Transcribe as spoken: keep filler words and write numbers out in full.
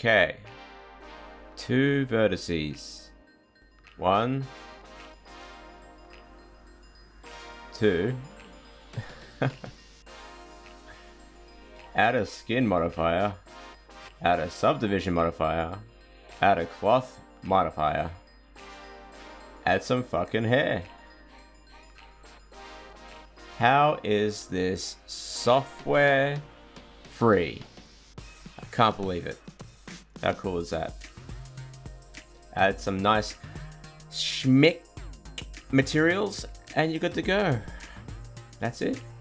Okay. Two vertices. One. Two. Add a skin modifier. Add a subdivision modifier. Add a cloth modifier. Add some fucking hair. How is this software free? I can't believe it. How cool is that? Add some nice schmick materials and you're good to go. That's it.